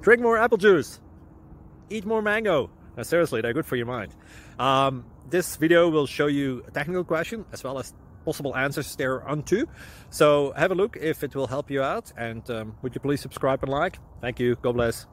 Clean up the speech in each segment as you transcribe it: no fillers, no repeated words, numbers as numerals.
Drink more apple juice. Eat more mango. No, seriously, they're good for your mind. This video will show you a technical question as well as possible answers thereunto. So have a look if it will help you out, and would you please subscribe and like? Thank you. God bless.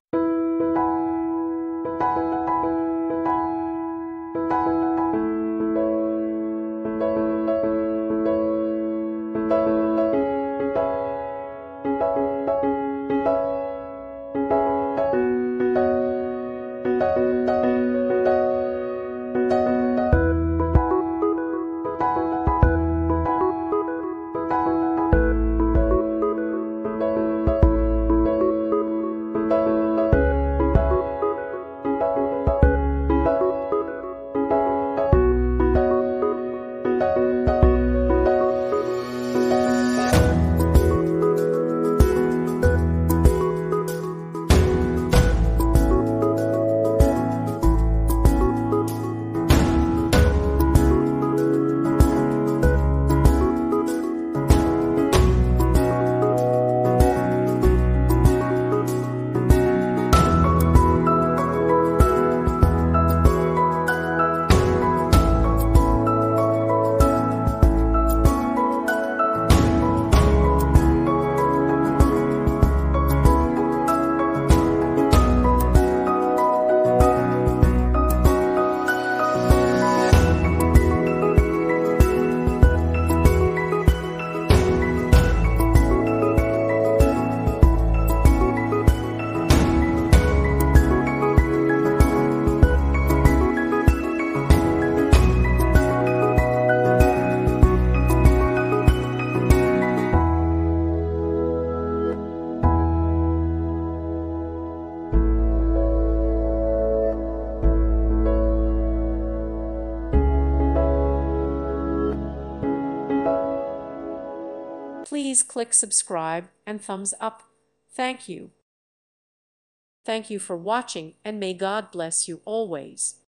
Please click subscribe and thumbs up. Thank you. Thank you for watching, and may God bless you always.